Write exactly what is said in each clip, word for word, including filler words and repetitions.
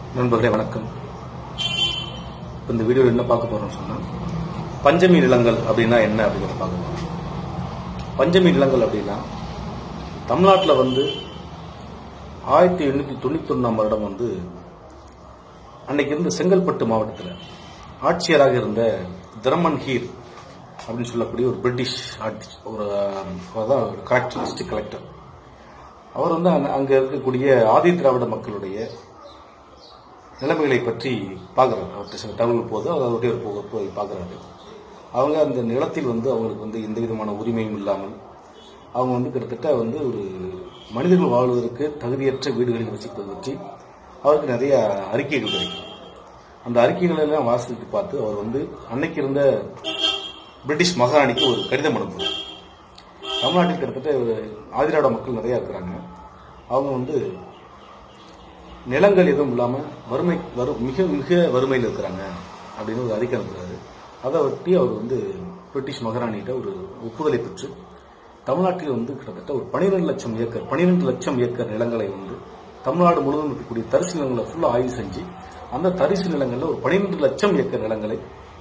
நண்பர்களே வணக்கம். இந்த வீடியோவில் என்ன பார்க்க போறோம்னு சொன்னா பஞ்சமி நிலங்கள் அப்படின்னா என்ன அப்படிங்கிறத பார்க்க போறோம். பஞ்சமி நிலங்கள் அப்படின்னா தமிழ்நாட்டில் வந்து ஆயிரத்தி எண்ணூத்தி தொண்ணூத்தி ஒன்னாம் வருடம் வந்து அன்னைக்கு இருந்த செங்கல்பட்டு மாவட்டத்தில் ஆட்சியராக இருந்த திரமன்ஹீர் அப்படின்னு சொல்லக்கூடிய ஒரு பிரிட்டிஷ் ஒரு கலெக்டர், டிஸ்ட்ரிக்ட் கலெக்டர். அவர் வந்து அங்க இருக்கக்கூடிய ஆதி திராவிட மக்களுடைய நிலைமைகளை பற்றி பார்க்கிறார். அவர்கிட்ட சில தகவல் போது அவருடைய போய் பார்க்கிறாரு. அவங்க அந்த நிலத்தில் வந்து அவங்களுக்கு வந்து எந்த விதமான உரிமையும் இல்லாமல் அவங்க வந்து கிட்டத்தட்ட வந்து ஒரு மனிதர்கள் வாழ்வதற்கு தகுதியற்ற வீடுகளில் வசிப்பது பற்றி அவருக்கு நிறைய அறிக்கைகள் கிடைக்கும். அந்த அறிக்கைகள் எல்லாம் வாசித்து பார்த்து அவர் வந்து அன்னைக்கு இருந்த பிரிட்டிஷ் மகாராணிக்கு ஒரு கடிதம் அனுப்புவார். தமிழ்நாட்டில் கிட்டத்தட்ட ஆதிராட மக்கள் நிறைய இருக்கிறாங்க. அவங்க வந்து நிலங்கள் எதுவும் இல்லாம வறுமை மிக மிக வறுமையில் இருக்கிறாங்க அப்படின்னு ஒரு அறிக்கை அனுப்புறாரு. அதை ஒட்டி அவர் வந்து பிரிட்டிஷ் மகாராணிகிட்ட ஒரு ஒப்புதலை பெற்று தமிழ்நாட்டில் வந்து கிட்டத்தட்ட ஒரு பனிரெண்டு லட்சம் ஏக்கர் பனிரெண்டு லட்சம் ஏக்கர் நிலங்களை வந்து தமிழ்நாடு முழுவதும் இருக்கக்கூடிய தரிசு நிலங்களை ஃபுல்லா ஆய்வு செஞ்சு அந்த தரிசு நிலங்கள்ல ஒரு பனிரெண்டு லட்சம் ஏக்கர் நிலங்களை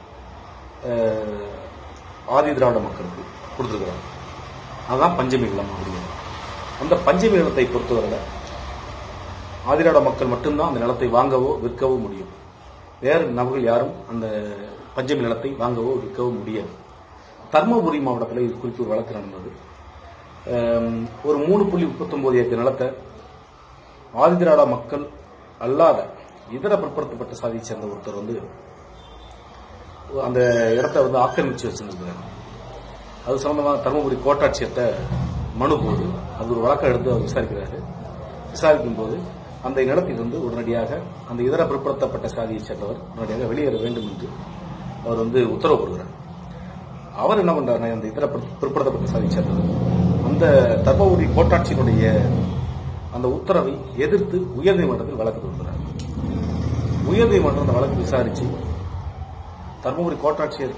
ஆதி திராவிட மக்களுக்கு கொடுத்திருக்கிறாங்க. அதுதான் பஞ்சமி நிலம் அப்படிங்கிறது. அந்த பஞ்சமி நிலத்தை பொறுத்தவரை ஆதிராட மக்கள் மட்டும்தான் அந்த நிலத்தை வாங்கவோ விற்கவோ முடியும். வேறு நபர்கள் யாரும் அந்த பஞ்சமி நிலத்தை வாங்கவோ விற்கவோ முடியாது. தர்மபுரி மாவட்டத்தில் இது குறித்து ஒரு வழக்கு நடந்தது. ஒரு மூணு புள்ளி முப்பத்தி ஒன்பது ஏக்கர் நிலத்தை ஆதிதிராட மக்கள் அல்லாத இதர பிற்படுத்தப்பட்ட சாதியை சேர்ந்த ஒருத்தர் வந்து அந்த இடத்தை வந்து ஆக்கிரமிச்சு வச்சிருந்தார். அது சம்பந்தமாக தர்மபுரி கோட்டாட்சியர்கிட்ட மனு போது அது ஒரு வழக்கை எடுத்து அவர் விசாரிக்கிறாரு. விசாரிக்கும் போது அந்த நிலத்தில் வந்து உடனடியாக அந்த இதர பிற்படுத்தப்பட்ட சாதியை சேர்ந்தவர் உடனடியாக வெளியேற வேண்டும் என்று அவர் வந்து உத்தரவு போடுகிறார். அவர் என்ன பண்றாரு, அந்த இதர பிற்படுத்தப்பட்ட சாதியை சேர்ந்தவர் அந்த தர்மபுரி கோட்டாட்சியினுடைய அந்த உத்தரவை எதிர்த்து உயர்நீதிமன்றத்தில் வழக்கு தொடர்கிறார். உயர்நீதிமன்றம் அந்த வழக்கு விசாரிச்சு தர்மபுரி கோட்டாட்சியர்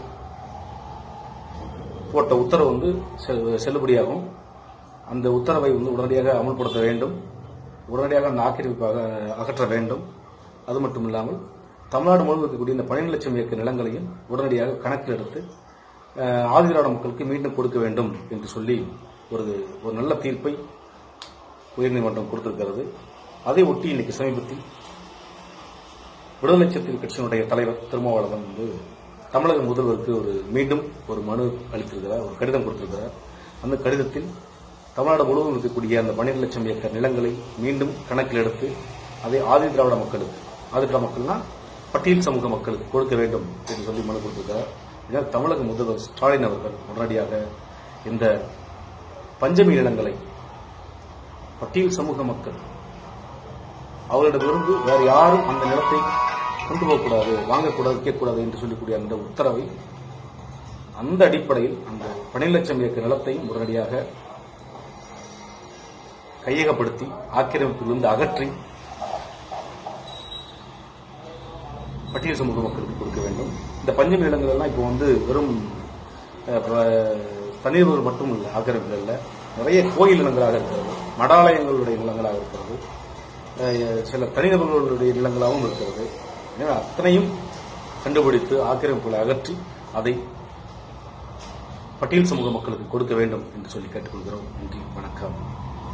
போட்ட உத்தரவு வந்து செல்லுபடியாகும். அந்த உத்தரவை வந்து உடனடியாக அமல்படுத்த வேண்டும், உடனடியாக அந்த ஆக்கிரமிப்பாக அகற்ற வேண்டும். அது மட்டும் இல்லாமல் தமிழ்நாடு முழுவதும் இருக்கக்கூடிய இந்த பன்னிரண்டு லட்சம் ஏக்கர் நிலங்களையும் உடனடியாக கணக்கில் எடுத்து ஆதிதிராவிட மக்களுக்கு மீண்டும் கொடுக்க வேண்டும் என்று சொல்லி ஒரு ஒரு நல்ல தீர்ப்பை உயர்நீதிமன்றம் கொடுத்திருக்கிறது. அதை ஒட்டி இன்னைக்கு சமீபத்தில் விடுதலை சிறுத்தைகள் கட்சியினுடைய தலைவர் திருமாவளவன் வந்து தமிழக முதல்வருக்கு ஒரு மீண்டும் ஒரு மனு அளித்திருக்கிறார், ஒரு கடிதம் கொடுத்திருக்கிறார். அந்த கடிதத்தில் தமிழ்நாடு முழுவதும் இருக்கக்கூடிய அந்த பன்னிரண்டு லட்சம் ஏக்கர் நிலங்களை மீண்டும் கணக்கில் எடுத்து அதை ஆதி திராவிட மக்களுக்கு, ஆதி திராவிட மக்கள்னா பட்டியல் சமூக மக்களுக்கு கொடுக்க வேண்டும் என்று சொல்லி மனு கொடுத்திருக்கிறார். இதனால் தமிழக முதல்வர் ஸ்டாலின் அவர்கள் உடனடியாக இந்த பஞ்சமி நிலங்களை பட்டியல் சமூக மக்கள் அவர்களிடமிருந்து வேறு யாரும் அந்த நிலத்தை கொண்டு போகக்கூடாது, வாங்கக்கூடாது, விற்கக்கூடாது என்று சொல்லக்கூடிய அந்த உத்தரவை அந்த அடிப்படையில் அந்த பன்னிரண்டு லட்சம் ஏக்கர் நிலத்தை உடனடியாக கையகப்படுத்தி ஆக்கிரமிப்பிலிருந்து அகற்றி பட்டியல் சமூக மக்களுக்கு கொடுக்க வேண்டும். இந்த பஞ்சமி நிலங்கள் எல்லாம் இப்போ வந்து வெறும் தனிநபர்கள் மட்டும் இல்லை, ஆக்கிரமிப்புகள் இல்லை, நிறைய கோயில் நிலங்களாக இருக்கிறது, மடாலயங்களுடைய நிலங்களாக இருக்கிறது, சில தனிநபர்களுடைய நிலங்களாகவும் இருக்கிறது. எனவே அத்தனையும் கண்டுபிடித்து ஆக்கிரமிப்புகளை அகற்றி அதை பட்டியல் சமூக மக்களுக்கு கொடுக்க வேண்டும் என்று சொல்லி கேட்டுக்கொள்கிறோம். நன்றி, வணக்கம்.